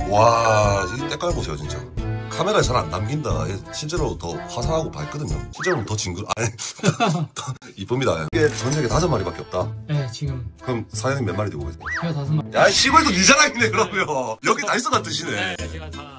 와, 이 때깔 보세요, 진짜. 카메라에 잘 안 담긴다. 실제로 더 화사하고 밝거든요. 실제로는 더 징그러, 아니, 더 이쁩니다. 이게 전 세계 5마리밖에 없다? 네, 지금. 그럼 사장님 몇 마리 두고 계세요? 제가 5마리. 야, 시골도 네 자랑이네, 그러면. 여기 다 있어가 뜻이네. 네, 제가 다.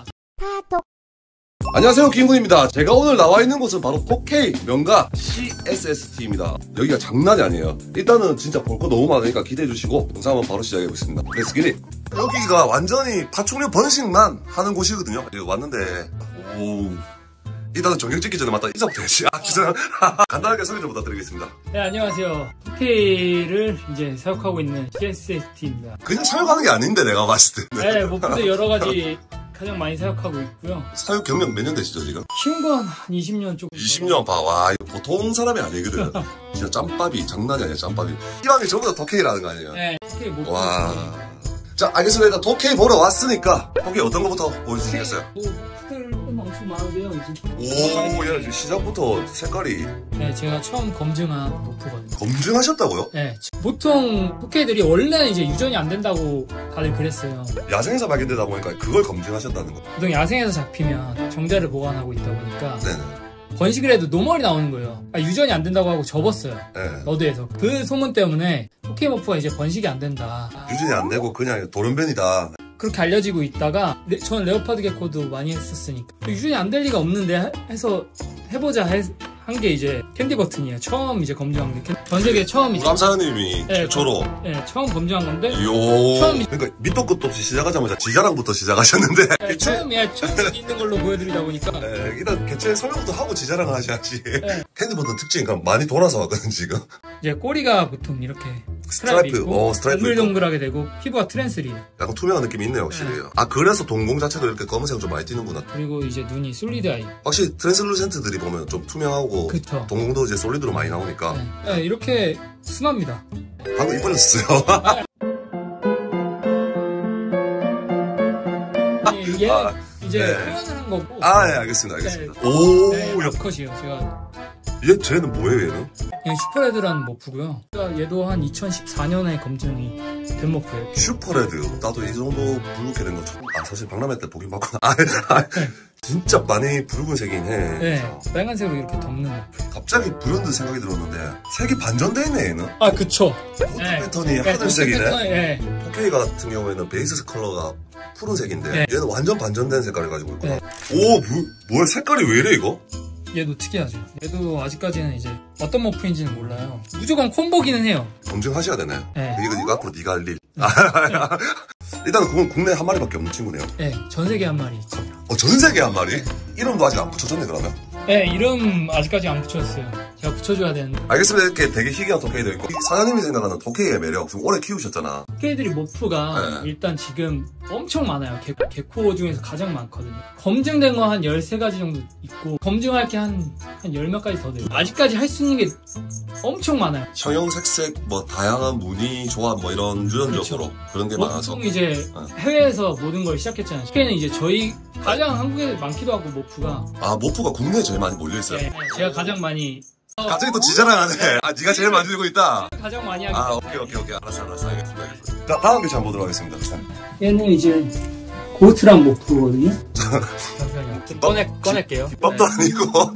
안녕하세요, 김군입니다. 제가 오늘 나와 있는 곳은 바로 4K 명가 CSST입니다. 여기가 장난이 아니에요. 일단은 진짜 볼 거 너무 많으니까 기대해 주시고 영상 한번 바로 시작해 보겠습니다. Let's get it. 여기가 완전히 파충류 번식만 하는 곳이거든요. 여기 왔는데 오, 일단은 전경 찍기 전에 맞다 인사부터 해야지. 죄송합니다. 간단하게 소개 좀 부탁드리겠습니다. 네, 안녕하세요. 4K를 이제 사육하고 있는 CSST입니다. 그냥 사육하는 게 아닌데 내가 봤을 때. 네, 목표도 여러 가지 가장 많이 사육하고 있고요. 사육 경력 몇 년 되시죠 지금? 키운 건 한 20년 조금. 20년 봐. 와, 이거 보통 사람이 아니거든. 진짜 짬밥이 장난이 아니야, 짬밥이. 이왕이 전부 다 4K라는 거 아니에요? 네, 4K 목표. 와. 자, 알겠습니다. 일단 4K 보러 왔으니까 4K 어떤 거부터 보여주시겠어요? 색깔은 엄청 많은데요, 이제. 오, 야, 지금 시작부터 색깔이. 네, 제가 처음 검증한 목표거든요. 검증하셨다고요? 네, 보통 4K들이 원래는 이제 유전이 안 된다고 다들 그랬어요. 야생에서 발견되다 보니까 그걸 검증하셨다는 거. 보통 야생에서 잡히면 정자를 보관하고 있다 보니까 네네. 번식을 해도 노멀이 나오는 거예요. 유전이 안 된다고 하고 접었어요. 네. 너드에서. 그 소문 때문에 4K 머프가 이제 번식이 안 된다. 유전이 안 되고 그냥 돌연변이다. 그렇게 알려지고 있다가 저는 레오파드 게코도 많이 했었으니까 유전이 안 될 리가 없는데 해서 해보자 한 게 이제 캔디 버튼이에요. 처음 이제 검증한 게 전 세계 처음이죠. 우람사장님이 네, 최초로. 네, 처음 검증한 건데. 이요. 그러니까 밑도 끝도 없이 시작하자마자 지자랑부터 시작하셨는데. 네, 처음 있는 걸로 보여드리다 보니까. 네, 일단 개체 설명부터 하고 지자랑을 하셔야지. 네. 캔디 버튼 특징이 많이 돌아서 왔거든 지금. 이제 꼬리가 보통 이렇게 스트라이프, 있고, 스트라이프 동글동글하게 되고 피부가 트랜스리예요. 약간 투명한 느낌이 있네요, 확실히. 네. 아, 그래서 동공 자체도 이렇게 검은색 좀 많이 띄는구나. 그리고 이제 눈이 솔리드 아이. 확실히 트랜슬루센트들이 보면 좀 투명하고 그쵸. 동공도 이제 솔리드로 많이 나오니까. 네. 네, 이렇게 순합니다. 방금 이뻐졌어요. 이게 아, 이제 네. 표현을 한 거고. 아, 예, 알겠습니다, 알겠습니다. 네. 오, 네, 야, 컷이에요. 제가 쟤는 뭐예요, 얘는? 슈퍼레드라는 머프고요. 얘도 한 2014년에 검증이 된 머프예요. 슈퍼레드. 나도 이 정도 붉게 된 거 처음. 아, 사실 박람회 때 보긴 봤구나. 진짜 많이 붉은색이긴 해. 네, 빨간색으로 이렇게 덮는 머프. 갑자기 브랜드 생각이 들었는데 색이 반전돼 있네, 얘는. 아, 그쵸. 포트 패턴이 하늘색이네. 네. 4K 같은 경우에는 베이스 컬러가 푸른색인데 네. 얘는 완전 반전된 색깔을 가지고 있구나. 네. 오, 뭐야, 색깔이 왜 이래 이거? 얘도 특이하죠. 얘도 아직까지는 이제 어떤 머프인지는 몰라요. 무조건 콤보기는 해요. 검증하셔야 되네. 네. 이거 앞으로 네가 할 일. 일단은 그건 국내에 한 마리밖에 없는 친구네요. 네, 전 세계 한 마리 있습니다. 전 세계에 한 마리? 이름도 아직 안 붙여졌네, 그러면. 네, 이름 아직까지 안 붙였어요. 제가 붙여줘야 되는데. 알겠습니다. 이렇게 되게 희귀한 4K도 있고. 사장님이 생각하는 4K의 매력, 지금 오래 키우셨잖아. 4K들이 머프가 네. 일단 지금 엄청 많아요. 개코 중에서 가장 많거든요. 검증된 거 한 13가지 정도 있고, 검증할 게 한 10몇 가지 더 돼요. 아직까지 할 수 있는 게 엄청 많아요. 형형 색색, 뭐, 다양한 무늬, 조합, 뭐, 이런 유전적으로 그런 게 많아서. 보통 이제 해외에서 모든 걸 시작했잖아요. 4K는 이제 저희 가장 한국에 많기도 하고, 머프가. 아, 모프가 국내에 제일 많이 몰려있어요. 네, 제가 가장 많이. 갑자기 또 지자랑하네. 아, 네가 제일 많이 들고 있다. 가장 많이 하기. 아, 오케이. 알았어. 알겠습니다. 자, 다음 개체 한번 보도록 하겠습니다. 얘는 이제 고트랑 모프거든요. 잠시만요. 꺼낼게요. 김밥도 아니고.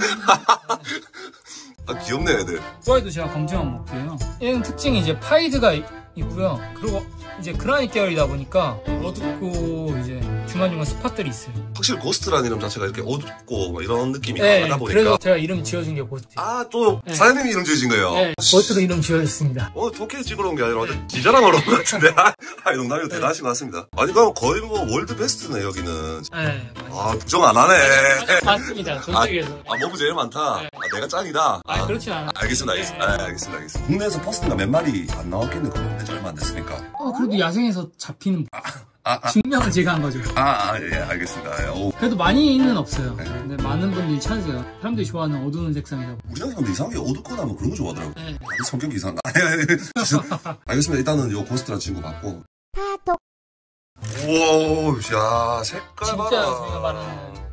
아, 귀엽네, 애들. 이거에도 제가 검증한 모프예요. 얘는 특징이 이제 파이드가 있고요. 그리고 이제 그라닛 계열이다 보니까 어둡고 이제 중간중간 스팟들이 있어요. 확실히 고스트라는 이름 자체가 이렇게 어둡고 뭐 이런 느낌이 네, 강하다 보니까. 그래서 제가 이름 지어준 게 고스트. 아, 또 네. 사장님이 이름 지으신 거예요? 네, 고스트로 이름 지어줬습니다. 오늘 4K 찍으러 온 게 아니라 완전 지자랑하러 온 것 같은데. 아, 농담이고 대단하신 것 같습니다. 아니, 그럼 거의 뭐 월드 베스트네, 여기는. 네, 아, 부정 안 하네. 맞습니다. 전 세계에서. 모브 제일 많다. 네. 아, 내가 짱이다. 아, 그렇진 않아요. 알겠습니다. 국내에서 퍼스트가 몇 마리 안 나왔겠네, 그럼. 지 얼마 안 됐으니까. 그래도 야생에서 잡히는 증명을 제가 한 거죠. 예, 알겠습니다. 오. 그래도 많이는 없어요. 네. 근데 많은 분들이 찾으세요. 사람들이 좋아하는 어두운 색상이다. 우리나라 사람들 이상하게 어둡고 나면 그런 거 좋아하더라고. 네. 성격이 이상한가? 알겠습니다. 일단은 요 고스트라는 친구 봤고. 우와, 야, 색깔 진짜 봐라. 저희가 말하는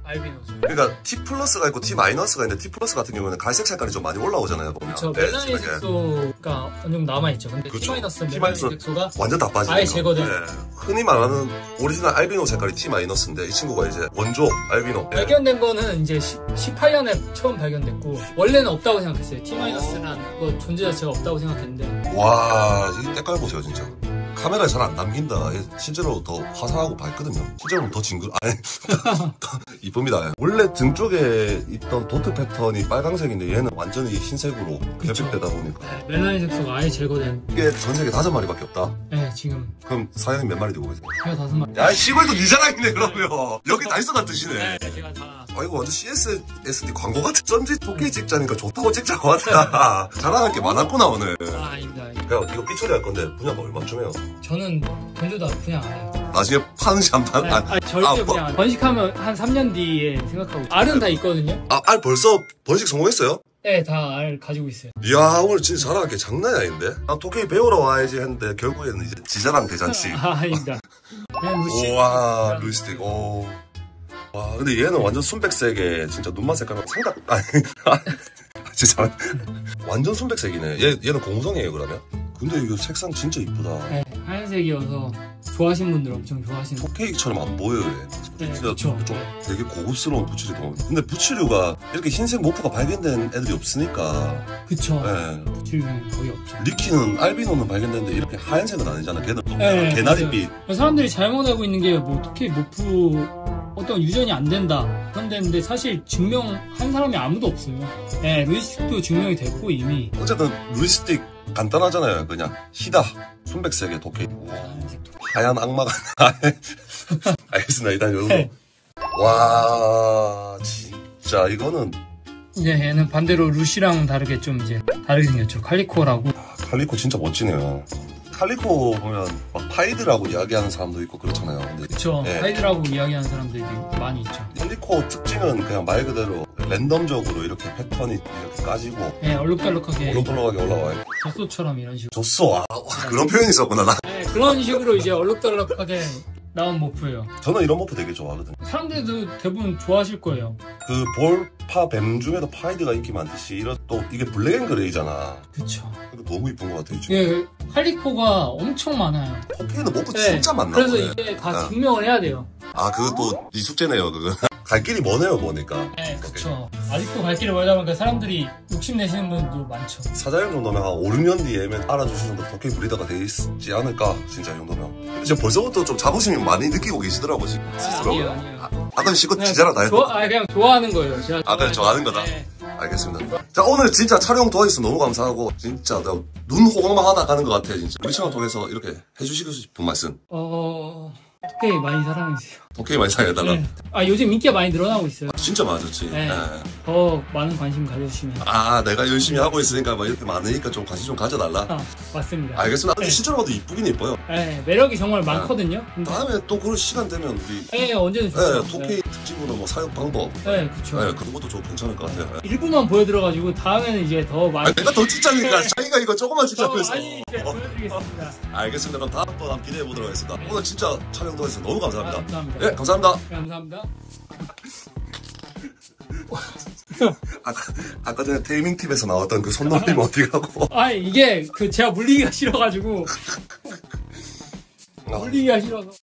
알비노죠. 그러니까 T 플러스가 있고 T 마이너스가 있는데 T 플러스 같은 경우는 갈색 색깔이 좀 많이 올라오잖아요. 보면. 그렇죠. 멜라닌 색소가 어느 정도 남아있죠. 근데 그쵸. T 마이너스는 멜라닌 색소가 완전 다 빠지네요. 아예 제거된. 네. 흔히 말하는 오리지널 알비노 색깔이 T 마이너스인데 이 친구가 이제 원조 알비노. 발견된 거는 이제 18년에 처음 발견됐고 원래는 없다고 생각했어요. T 마이너스란 거 존재 자체가 없다고 생각했는데. 와, 이 때깔 보세요 진짜. 카메라에 잘 안 담긴다. 실제로 더 화사하고 밝거든요. 실제로는 더 징글, 아니, 더 이쁩니다. 원래 등 쪽에 있던 도트 패턴이 빨강색인데 얘는 완전히 흰색으로 겹집되다 보니까. 네, 멜라닌 색소가 아예 제거된. 이게 전 세계 5마리밖에 없다? 네, 지금. 그럼 사장님 몇 마리 두고 계세요? 제가 5마리. 야, 시골도 네 자랑이네, 그러면. 여기 다 있어가 뜻이네. 네, 제가 다. 아, 이거 완전 CSSD 광고 같은 쩐지 토끼 찍자니까 좋다고 찍자고 하더라. 자랑할 게 많았구나, 오늘. 아, 아닙니다. 야, 이거 삐처리 할 건데 분야가 얼마쯤 해요? 저는 건조다 그냥 안 해요. 나중에 파는 샴푸 네, 절대 그냥 안 해요. 번식하면 한 3년 뒤에 생각하고. 알은 다 있거든요? 알 벌써 번식 성공했어요? 네, 다 알 가지고 있어요. 이야, 오늘 진짜 자랑할 게 장난이 아닌데? 토끼 배우러 와야지 했는데 결국에는 이제 지자랑 대잔치. 아, 아닙니다. 그냥 루시. 우와, 루시틱, 오. 와, 근데 얘는 완전 순백색에 진짜 눈만 색깔만 상각, 아니, 진짜. 완전 순백색이네. 얘는 공성이에요, 그러면? 근데 이거 색상 진짜 이쁘다. 네, 하얀색이어서 좋아하시는 분들 엄청 좋아하시는. 톱케이크처럼 안 보여요, 얘. 네, 진짜 그쵸. 좀 되게 고급스러운 부츠리도. 근데 부츠류가 이렇게 흰색 모프가 발견된 애들이 없으니까. 그쵸. 네. 부츠류는 거의 없죠. 리키는, 알비노는 발견됐는데 이렇게 하얀색은 아니잖아. 걔는 네, 개나리빛. 사람들이 잘못 알고 있는 게 뭐 토끼 모프 어떤 유전이 안 된다 그런데 사실 증명한 사람이 아무도 없어요. 네, 루이스틱도 증명이 됐고 이미. 어쨌든 루이스틱 간단하잖아요. 그냥 희다 순백색의 도끼. 하얀 악마가 알겠습니다. 일단 요거. 네. 와, 진짜 이거는 이제 얘는 반대로 루시랑은 다르게 좀 이제 다르게 생겼죠. 칼리코라고. 칼리코 진짜 멋지네요. 칼리코 보면 막 파이드라고 이야기하는 사람도 있고 그렇잖아요. 근데 그쵸. 네. 파이드라고 이야기하는 사람들이 많이 있죠. 칼리코 특징은 그냥 말 그대로 랜덤적으로 이렇게 패턴이 이렇게 까지고 네, 얼룩덜룩하게 올록돌록하게 올라와요. 젖소처럼 이런 식으로. 줬어. 그런 표현이 있었구나. 네, 그런 식으로 이제 얼룩덜룩하게 나온 모프예요. 저는 이런 모프 되게 좋아하거든요. 사람들도 대부분 좋아하실 거예요. 그 볼파 뱀 중에도 파이드가 인기 많듯이 이런 또 이게 블랙앤그레이잖아. 그쵸. 이거 너무 이쁜 것 같아요. 지금. 예, 칼리코가 엄청 많아요. 포케이는 모프 네, 진짜 많나 그래서 보네. 이게 다 아. 증명을 해야 돼요. 아, 그것도 네 숙제네요, 그거. 갈 길이 머네요, 보니까. 네, 그쵸. 아직도 갈 길을 멀다 보니까 사람들이 욕심내시는 분도 많죠. 사장님 정도면 한 5, 6년 뒤에 알아주시는 분 포케이 브리더가 돼 있지 않을까, 진짜 이 정도면. 근데 지금 벌써부터 좀 자부심이 많이 느끼고 계시더라고, 지금. 스스로. 아니에요. 아까 실컷 지자라 다 했고. 그냥 좋아하는 거예요. 제가 그냥 좋아하는 거다. 네. 알겠습니다. 자, 오늘 진짜 촬영 도와주셔서 너무 감사하고, 진짜 내가 눈 호강만 하다 가는 것 같아, 진짜. 우리 채널 통해서 이렇게 해주시고 싶은 말씀. 토끼 많이 사랑해주세요. 포케이 많이 사용해달라. 네. 요즘 인기가 많이 늘어나고 있어요. 진짜 맞았지. 네. 네. 더 많은 관심 가져주시면. 내가 열심히 하고 있으니까 뭐 이렇게 많으니까 좀 관심 좀 가져달라. 맞습니다. 알겠습니다. 근데 네. 실제로 봐도 이쁘긴 이뻐요. 네, 매력이 정말 많거든요. 근데 다음에 또 그럴 시간 되면 우리 네, 언제든 좋죠. 토케이 특집으로 뭐 사용 방법 네, 그쵸. 네, 그런 것도 좀 괜찮을 것 같아요. 일부만 보여드려가지고 다음에는 이제 더 많이. 내가 더 찍자니까 자기가 이거 조금만 더 찍자면서. 많이 이제 보여드리겠습니다. 알겠습니다. 그럼 다음번 한번 기대해 보도록 하겠습니다. 오늘 진짜 촬영 도와주셔서 너무 감사합니다. 감사합니다. 네, 감사합니다. 네, 감사합니다. 아까 전에 테이밍 팁에서 나왔던 그 손놀림 어디 가고. 이게 제가 물리기가 싫어가지고. 물리기가 싫어서.